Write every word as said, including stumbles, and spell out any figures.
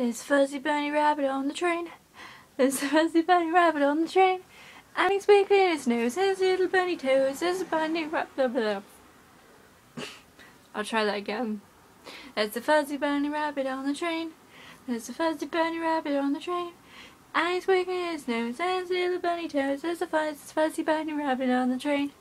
There's a fuzzy bunny rabbit on the train. There's a fuzzy bunny rabbit on the train. And he's wiggling his nose, his little bunny toes. There's a bunny rabbit. Blah, blah, blah. I'll try that again. There's a fuzzy bunny rabbit on the train. There's a fuzzy bunny rabbit on the train. And he's wiggling his nose and his little bunny toes. There's a fuzz, fuzzy bunny rabbit on the train.